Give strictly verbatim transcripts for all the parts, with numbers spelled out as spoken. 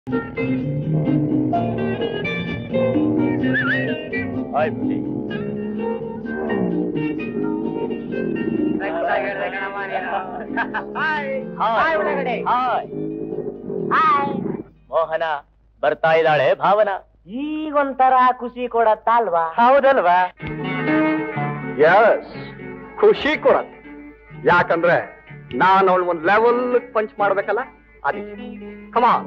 Hi ಬುದ್ಧಿ. ಮೋಹನ ಬರ್ತಾ ಇದ್ದಾಳೆ ಭಾವನಾ. ಈಗೊಂಥರ ಖುಷಿ ಕೊಡತ್ತ ಅಲ್ವಾ? ಹೌದಲ್ವಾ? ಯಸ್, ಖುಷಿ ಕೊಡತ್ತೆ. ಯಾಕಂದ್ರೆ ನಾನು ಅವಳು ಒಂದು ಲೆವೆಲ್ ಪಂಚ್ ಮಾಡ್ಬೇಕಲ್ಲ, ಅದಕ್ಕೆ. ಕಮಾನ್.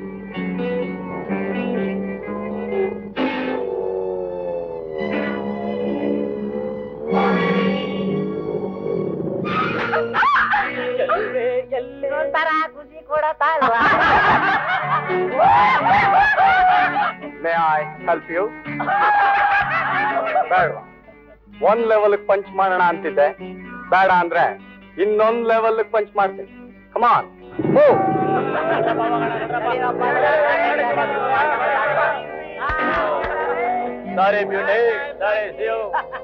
ಒಂಥರ ಖುಷಿ ಕೊಡತ್ತ ಅಲ್ವಾ? May I help you? ಬೇಡವಾ? ಒಂದ್ ಲೆವೆಲ್ ಪಂಚ್ ಮಾಡೋಣ ಅಂತಿದ್ದೆ, ಬೇಡ ಅಂದ್ರೆ ಇನ್ನೊಂದ್ ಲೆವೆಲ್ ಪಂಚ್ ಮಾಡ್ತೀನಿ. Come on. Sorry beauty, sorry see you.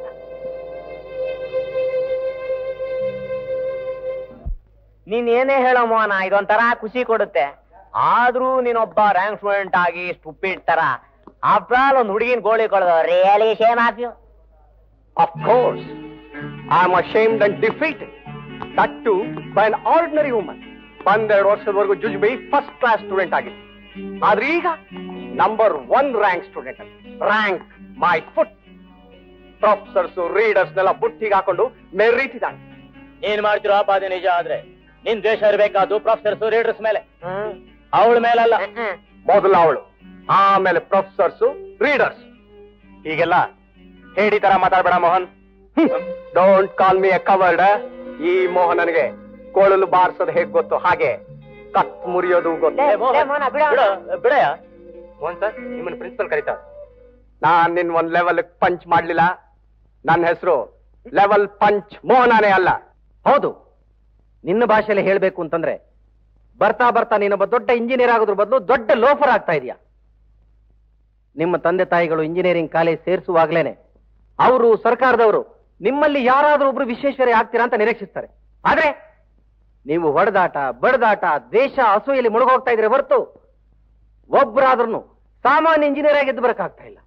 ನೀನ್ ಏನೇ ಹೇಳೋ ಮೋಹನ, ಇದೊಂಥರ ಖುಷಿ ಕೊಡುತ್ತೆ. ಆದ್ರೂ ನೀನೊಬ್ಬ ರ್ಯಾಂಕ್ ಸ್ಟೂಡೆಂಟ್ ಆಗಿ ಸ್ಟುಪಿಡ್ ತರ ಆಫ್ಟರ್ ಆಲ್ ಒಂದು ಹುಡುಗಿನ ಗೋಳಿ ಕೊಡೋದು really shame of you. Of course, I am ashamed and defeated. That too by an ordinary woman. ಒಂದೆರಡು ವರ್ಷದವರೆಗೂ ಜುಜುಬಿ ಫಸ್ಟ್ ಕ್ಲಾಸ್ ಸ್ಟೂಡೆಂಟ್ ಆಗಿತ್ತು. ಆದ್ರೆ ಈಗ number one rank student. Rank my foot. Professors ರೀಡರ್ಸ್ನೆಲ್ಲ ಬುಟ್ಟಿಗೆ ಹಾಕೊಂಡು ಮೆರೀತಿದ್ದಾನೆ. ಏನ್ ಮಾಡ್ತಿರೋ ಅಪಾದ ನಿಜ ಆದ್ರೆ ನಿನ್ ದ್ವೇಷ ಇರಬೇಕಾದ್ದು ಪ್ರೊಫೆಸರ್ಸ್ ರೀಡರ್ಸ್ ಮೇಲೆ, ಅವಳ ಮೇಲಲ್ಲ. ಮೊದಲು ಅವಳು, ಆಮೇಲೆ ಪ್ರೊಫೆಸರ್ಸ್ ರೀಡರ್ಸ್. ಹೀಗೆಲ್ಲ ಹೇಳಿ ತರ ಮಾತಾಡ್ಬೇಡ Mohan. Don't call me a coward. ಈ ಮೋಹನನಿಗೆ ಕೋಳಲು ಬಾರಿಸೋದು ಹೇಗ್ ಗೊತ್ತು, ಹಾಗೆ ಕತ್ ಮುರಿಯೋದು ಗೊತ್ತು. ಬಿಡಯ ಮೋಹನ್ ಸರ್, ನಿಮ್ಮನ್ನ ಪ್ರಿನ್ಸಿಪಲ್ ಕರೀತಾರೆ. ನಾನ್ ನಿನ್ ಒಂದ್ ಲೆವೆಲ್ ಪಂಚ್ ಮಾಡ್ಲಿಲ್ಲ. ನನ್ನ ಹೆಸರು ಲೆವೆಲ್ ಪಂಚ್ ಮೋಹನನೇ ಅಲ್ಲ. ಹೌದು, ನಿನ್ನ ಭಾಷೆಯಲ್ಲಿ ಹೇಳ್ಬೇಕು ಅಂತಂದ್ರೆ ಬರ್ತಾ ಬರ್ತಾ ನೀನೊಬ್ಬ ದೊಡ್ಡ ಇಂಜಿನಿಯರ್ ಆಗೋದ್ರ ಬದಲು ದೊಡ್ಡ ಲೋಫರ್ ಆಗ್ತಾ ಇದೆಯಾ. ನಿಮ್ಮ ತಂದೆ ತಾಯಿಗಳು ಇಂಜಿನಿಯರಿಂಗ್ ಕಾಲೇಜ್ ಸೇರಿಸುವಾಗ್ಲೇನೆ ಅವರು ಸರ್ಕಾರದವರು ನಿಮ್ಮಲ್ಲಿ ಯಾರಾದ್ರೂ ಒಬ್ರು ವಿಶ್ವೇಶ್ವರಯ್ಯ ಆಗ್ತೀರಾ ಅಂತ ನಿರೀಕ್ಷಿಸ್ತಾರೆ. ಆದ್ರೆ ನೀವು ಹೊಡೆದಾಟ, ಬಡದಾಟ, ದ್ವೇಷ, ಅಸೂಯಲ್ಲಿ ಮುಳುಗೋಗ್ತಾ ಇದ್ರೆ ಹೊರತು ಒಬ್ಬರಾದ್ರೂ ಸಾಮಾನ್ಯ ಇಂಜಿನಿಯರ್ ಆಗಿದ್ದು ಬರಕಾಗ್ತಾ ಇಲ್ಲ.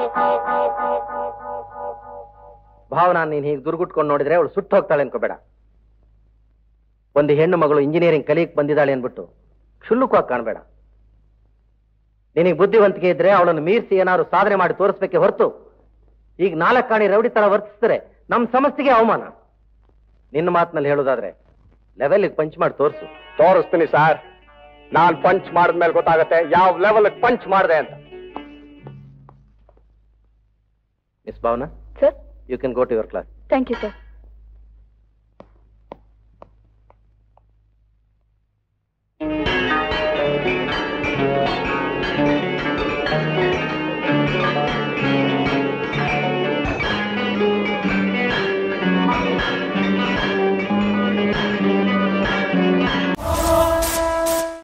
ಭಾವನಾ, ನೀನ್ ಹೀಗೆ ದುರ್ಗುಟ್ಕೊಂಡು ನೋಡಿದ್ರೆ ಅವಳು ಸುಟ್ಟು ಹೋಗ್ತಾಳೆ ಅನ್ಕೋಬೇಡ. ಒಂದು ಹೆಣ್ಣು ಮಗಳು ಇಂಜಿನಿಯರಿಂಗ್ ಕಲಿಯಕ್ ಬಂದಿದ್ದಾಳೆ ಅನ್ಬಿಟ್ಟು ಕ್ಷುಲ್ಲುಕವಾಗಿ ಕಾಣಬೇಡ. ನಿನಗೆ ಬುದ್ಧಿವಂತಿಕೆ ಇದ್ರೆ ಅವಳನ್ನು ಮೀರಿಸಿ ಏನಾದ್ರು ಸಾಧನೆ ಮಾಡಿ ತೋರಿಸ್ಬೇಕೆ ಹೊರತು ಈಗ ನಾಲ್ಕು ಕಾಣಿ ರೌಡಿ ತರ ವರ್ತಿಸಿದ್ರೆ ನಮ್ಮ ಸಮಸ್ಯೆಗೆ ಅವಮಾನ. ನಿನ್ನ ಮಾತಿನಲ್ಲಿ ಹೇಳೋದಾದ್ರೆ ಲೆವೆಲ್ ಪಂಚ್ ಮಾಡಿ ತೋರಿಸು. ತೋರಿಸ್ತೀನಿ ಸರ್. ನಾನ್ ಪಂಚ್ ಮಾಡಿದ್ಮೇಲೆ ಗೊತ್ತಾಗತ್ತೆ ಯಾವ ಲೆವೆಲ್ ಪಂಚ್ ಮಾಡಿದೆ ಅಂತ. Miss Bhavana, sir, you can go to your class. Thank you sir.